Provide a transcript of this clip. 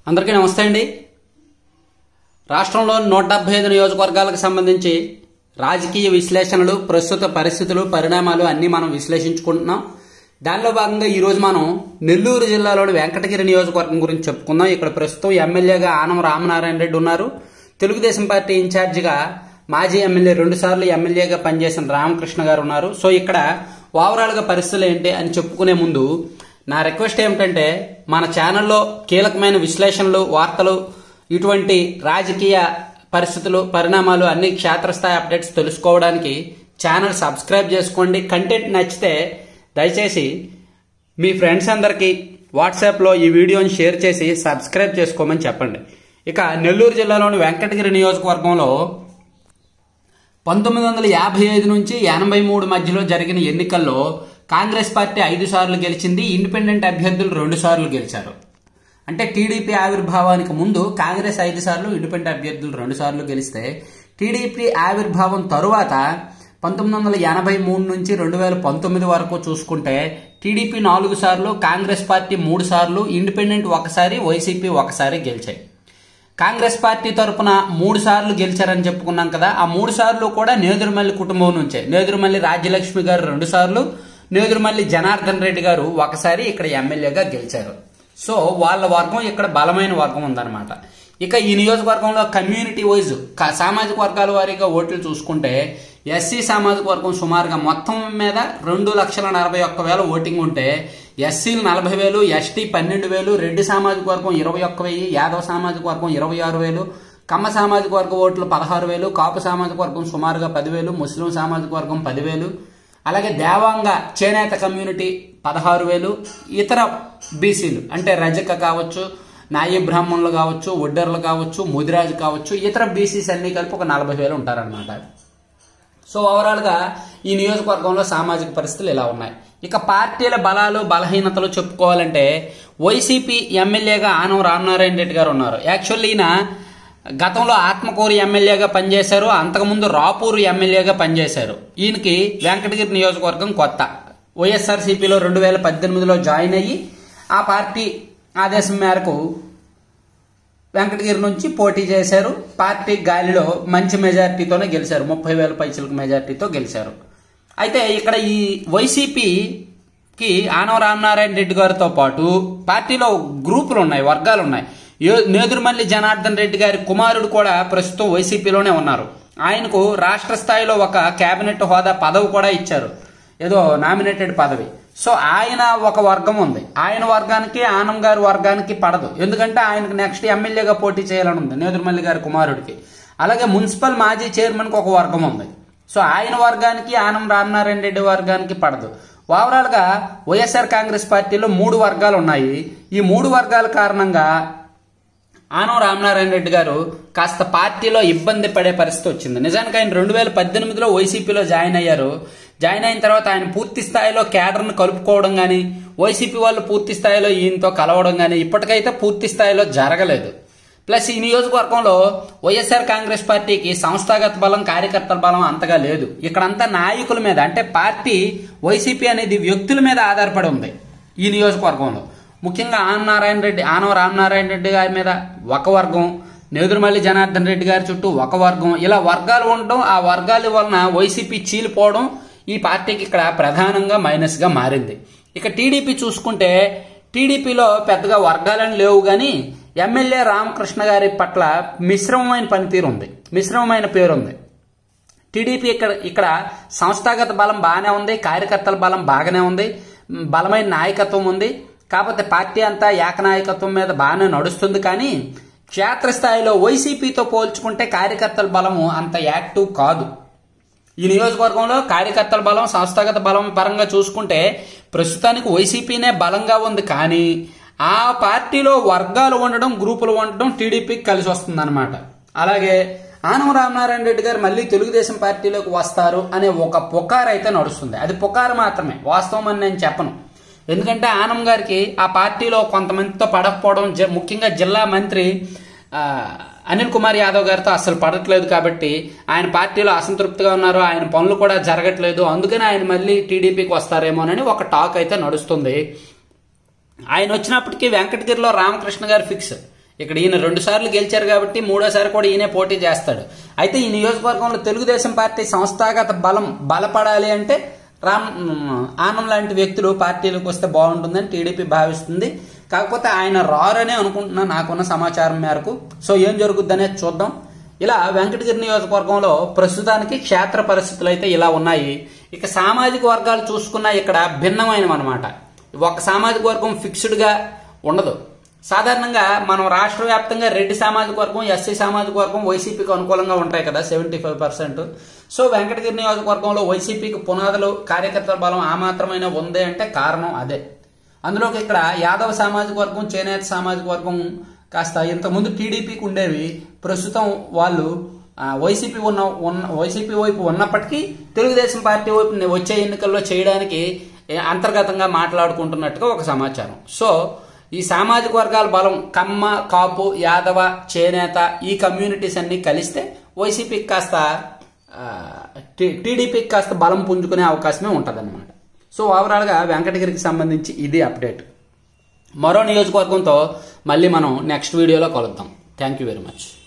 అందరికీ నమస్తే అండి. రాష్ట్రంలోని 175 నియోజకవర్గాలకు సంబంధించి రాజకీయ విశ్లేషణలు, ప్రస్తుత పరిస్థితులు, పరిణామాలు అన్నీ మనం విశ్లేషించుకుంటున్నాం. దానిలో భాగంగా ఈరోజు మనం నెల్లూరు జిల్లాలోని వెంకటగిరి నియోజకవర్గం గురించి చెప్పుకుందాం. ఇక్కడ ప్రస్తుతం ఎమ్మెల్యేగా ఆనం రామనారాయణ రెడ్డి ఉన్నారు. తెలుగుదేశం పార్టీ ఇన్ఛార్జిగా మాజీ ఎమ్మెల్యే 2 సార్లు ఎమ్మెల్యేగా పనిచేసిన రామకృష్ణ గారు ఉన్నారు. సో ఇక్కడ ఓవరాల్ గా పరిస్థితులు ఏంటి అని చెప్పుకునే ముందు నా రిక్వెస్ట్ ఏమిటంటే, మన ఛానల్లో కీలకమైన విశ్లేషణలు, వార్తలు, ఇటువంటి రాజకీయ పరిస్థితులు, పరిణామాలు అన్ని క్షేత్రస్థాయి అప్డేట్స్ తెలుసుకోవడానికి ఛానల్ సబ్స్క్రైబ్ చేసుకోండి. కంటెంట్ నచ్చితే దయచేసి మీ ఫ్రెండ్స్ అందరికీ వాట్సాప్లో ఈ వీడియోని షేర్ చేసి సబ్స్క్రైబ్ చేసుకోమని చెప్పండి. ఇక నెల్లూరు జిల్లాలోని వెంకటగిరి నియోజకవర్గంలో 1955 నుంచి 83 మధ్యలో జరిగిన ఎన్నికల్లో కాంగ్రెస్ పార్టీ 5 సార్లు గెలిచింది. ఇండిపెండెంట్ అభ్యర్థులు 2 సార్లు గెలిచారు. అంటే టీడీపీ ఆవిర్భావానికి ముందు కాంగ్రెస్ 5 సార్లు, ఇండిపెండెంట్ అభ్యర్థులు 2 సార్లు గెలిస్తే, టీడీపీ ఆవిర్భావం తరువాత 1983 నుంచి 2019 వరకు చూసుకుంటే టీడీపీ 4 సార్లు, కాంగ్రెస్ పార్టీ 3 సార్లు, ఇండిపెండెంట్ 1 సారి, వైసీపీ 1 సారి గెలిచాయి. కాంగ్రెస్ పార్టీ తరఫున 3 సార్లు గెలిచారని చెప్పుకున్నాం కదా. ఆ 3 సార్లు కూడా నేదురుమల్లి కుటుంబం నుంచే. నేదురుమల్లి రాజ్యలక్ష్మి గారు 2 సార్లు, నేదురుమల్లి జనార్దన్ రెడ్డి గారు 1 సారి ఇక్కడ ఎమ్మెల్యేగా గెలిచారు. సో వాళ్ళ వర్గం ఇక్కడ బలమైన వర్గం ఉందన్నమాట. ఇక ఈ నియోజకవర్గంలో కమ్యూనిటీ వైజ్ సామాజిక వర్గాల వారీగా ఓట్లు చూసుకుంటే ఎస్సీ సామాజిక వర్గం సుమారుగా మొత్తం మీద 2,41,000 ఓటింగ్ ఉంటే ఎస్సీలు 40,000, ఎస్టీ 12,000, రెడ్డి సామాజిక వర్గం 21,000, యాదవ సామాజిక వర్గం 26,000, కమ్మ సామాజిక వర్గ ఓట్లు 16,000, కాపు సామాజిక వర్గం సుమారుగా 10,000, ముస్లిం సామాజిక వర్గం 10,000, అలాగే దేవాంగ చేనేత కమ్యూనిటీ 16,000, ఇతర బీసీలు అంటే రజక కావచ్చు, నాయి బ్రాహ్మణులు కావచ్చు, ఒడ్డర్లు కావచ్చు, ముదిరాజు కావచ్చు, ఇతర బీసీస్ అన్ని కలిపి ఒక 40,000 ఉంటారనమాట. సో ఓవరాల్ గా ఈ నియోజకవర్గంలో సామాజిక పరిస్థితులు ఇలా ఉన్నాయి. ఇక పార్టీల బలాలు, బలహీనతలు చెప్పుకోవాలంటే వైసీపీ ఎమ్మెల్యేగా ఆనం రామనారాయణ రెడ్డి గారు ఉన్నారు. యాక్చువల్లీ ఈయన గతంలో ఆత్మకూరు ఎమ్మెల్యేగా పనిచేశారు, అంతకుముందు రాపూరు ఎమ్మెల్యేగా పనిచేశారు. ఈయనకి వెంకటగిరి నియోజకవర్గం కొత్త. వైఎస్ఆర్సీపీలో 2018లో జాయిన్ అయ్యి ఆ పార్టీ ఆదేశం మేరకు వెంకటగిరి నుంచి పోటీ చేశారు. పార్టీ గాలిలో మంచి మెజార్టీతోనే గెలిచారు, 30,000 పైచిలకు మెజార్టీతో గెలిచారు. అయితే ఇక్కడ ఈ వైసీపీకి ఆనం రామనారాయణ రెడ్డి గారితో పాటు పార్టీలో గ్రూపులు ఉన్నాయి, వర్గాలు ఉన్నాయి. నేదురుమల్లి జనార్దన్ రెడ్డి గారి కుమారుడు కూడా ప్రస్తుతం వైసీపీలోనే ఉన్నారు. ఆయనకు రాష్ట్ర స్థాయిలో ఒక కేబినెట్ హోదా పదవి కూడా ఇచ్చారు, ఏదో నామినేటెడ్ పదవి. సో ఆయన ఒక వర్గం ఉంది. ఆయన వర్గానికి, ఆనం గారి వర్గానికి పడదు. ఎందుకంటే ఆయనకు నెక్స్ట్ ఎమ్మెల్యేగా పోటీ చేయాలని ఉంది నేదురుమల్లి గారి కుమారుడికి. అలాగే మున్సిపల్ మాజీ చైర్మన్ కి ఒక వర్గం ఉంది. సో ఆయన వర్గానికి, ఆనం రామనారాయణ రెడ్డి వర్గానికి పడదు. ఓవరాల్ గా వైఎస్ఆర్ కాంగ్రెస్ పార్టీలో 3 వర్గాలు ఉన్నాయి. ఈ 3 వర్గాల కారణంగా ఆనం రామనారాయణ రెడ్డి గారు కాస్త పార్టీలో ఇబ్బంది పడే పరిస్థితి వచ్చింది. నిజానికి ఆయన 2018లో వైసీపీలో జాయిన్ అయ్యారు. జాయిన్ అయిన తర్వాత ఆయన పూర్తి స్థాయిలో కేడర్ను కలుపుకోవడం కానీ, వైసీపీ వాళ్ళు పూర్తి స్థాయిలో ఈయనతో కలవడం కానీ ఇప్పటికైతే పూర్తి స్థాయిలో జరగలేదు. ప్లస్ ఈ నియోజకవర్గంలో వైఎస్ఆర్ కాంగ్రెస్ పార్టీకి సంస్థాగత బలం, కార్యకర్తల బలం అంతగా లేదు. ఇక్కడంతా నాయకుల మీద, అంటే పార్టీ వైసీపీ అనేది వ్యక్తుల మీద ఆధారపడి ఉంది. ఈ నియోజకవర్గంలో ముఖ్యంగా ఆనం రామనారాయణ రెడ్డి గారి మీద ఒక వర్గం, నేదురుమల్లి జనార్దన్ రెడ్డి గారి చుట్టూ ఒక వర్గం, ఇలా వర్గాలు ఉండడం, ఆ వర్గాల వలన వైసీపీ చీలిపోవడం ఈ పార్టీకి ఇక్కడ ప్రధానంగా మైనస్ గా మారింది. ఇక టీడీపీ చూసుకుంటే టీడీపీలో పెద్దగా వర్గాలని లేవు, కానీ ఎమ్మెల్యే రామకృష్ణ గారి పట్ల మిశ్రమమైన పనితీరు ఉంది, మిశ్రమమైన పేరుంది. టీడీపీ ఇక్కడ సంస్థాగత బలం బాగానే ఉంది, కార్యకర్తల బలం బాగానే ఉంది, బలమైన నాయకత్వం ఉంది. కాకపోతే పార్టీ అంతా ఏకనాయకత్వం మీద బాగానే నడుస్తుంది. కానీ క్షేత్రస్థాయిలో వైసీపీతో పోల్చుకుంటే కార్యకర్తల బలము అంత యాక్టివ్ కాదు. ఈ నియోజకవర్గంలో కార్యకర్తల బలం, సంస్థాగత బలం పరంగా చూసుకుంటే ప్రస్తుతానికి వైసీపీనే బలంగా ఉంది. కానీ ఆ పార్టీలో వర్గాలు ఉండడం, గ్రూపులు ఉండడం టీడీపీకి కలిసి వస్తుంది అనమాట. అలాగే ఆనం రామనారాయణ రెడ్డి గారు మళ్ళీ తెలుగుదేశం పార్టీలోకి వస్తారు అనే ఒక పుకారు అయితే నడుస్తుంది. అది పుకారు మాత్రమే, వాస్తవం అని నేను చెప్పను. ఎందుకంటే ఆనం గారికి ఆ పార్టీలో కొంతమందితో పడకపోవడం, ముఖ్యంగా జిల్లా మంత్రి అనిల్ కుమార్ యాదవ్ గారితో అసలు పడట్లేదు. కాబట్టి ఆయన పార్టీలో అసంతృప్తిగా ఉన్నారు, ఆయన పనులు కూడా జరగట్లేదు. అందుకని ఆయన మళ్ళీ టీడీపీకి వస్తారేమోనని ఒక టాక్ అయితే నడుస్తుంది. ఆయన వచ్చినప్పటికీ వెంకటగిరిలో రామకృష్ణ గారు ఫిక్స్. ఇక్కడ ఈయన 2 సార్లు గెలిచారు కాబట్టి 3ఓసారి కూడా ఈయనే పోటీ చేస్తాడు. అయితే ఈ నియోజకవర్గంలో తెలుగుదేశం పార్టీ సంస్థాగత బలం బలపడాలి అంటే ఆనం లాంటి వ్యక్తులు పార్టీలోకి వస్తే బాగుంటుందని టీడీపీ భావిస్తుంది. కాకపోతే ఆయన రారనే అనుకుంటున్నా నాకున్న సమాచారం మేరకు. సో ఏం జరుగుద్ది అనేది చూద్దాం. ఇలా వెంకటగిరి నియోజకవర్గంలో ప్రస్తుతానికి క్షేత్ర పరిస్థితులు అయితే ఇలా ఉన్నాయి. ఇక సామాజిక వర్గాలు చూసుకున్నా ఇక్కడ భిన్నమైనవన్నమాట. ఒక సామాజిక వర్గం ఫిక్స్డ్ గా ఉండదు. సాధారణంగా మనం రాష్ట్ర వ్యాప్తంగా రెడ్డి సామాజిక వర్గం, ఎస్సీ సామాజిక వర్గం వైసీపీకి అనుకూలంగా ఉంటాయి కదా 75%. సో వెంకటగిరి నియోజకవర్గంలో వైసీపీకి పునాదులు కార్యకర్తల బలం ఆ మాత్రమైనా ఉంది అంటే కారణం అదే. అందులోకి ఇక్కడ యాదవ సామాజిక వర్గం, చేనేత సామాజిక వర్గం కాస్త ఇంతకుముందు టీడీపీకి ఉండేవి. ప్రస్తుతం వాళ్ళు వైసీపీ వైపు ఉన్నప్పటికీ తెలుగుదేశం పార్టీ వైపు వచ్చే ఎన్నికల్లో చేయడానికి అంతర్గతంగా మాట్లాడుకుంటున్నట్టుగా ఒక సమాచారం. సో ఈ సామాజిక వర్గాల బలం కమ్మ, కాపు, యాదవ, చేనేత ఈ కమ్యూనిటీస్ అన్ని కలిస్తే వైసీపీకి కాస్త టీడీపీకి కాస్త బలం పుంజుకునే అవకాశమే ఉంటుందన్నమాట. సో ఓవరాల్గా వెంకటగిరికి సంబంధించి ఇది అప్డేట్. మరో నియోజకవర్గంతో మళ్ళీ మనం నెక్స్ట్ వీడియోలో కలుద్దాం. Thank you very much.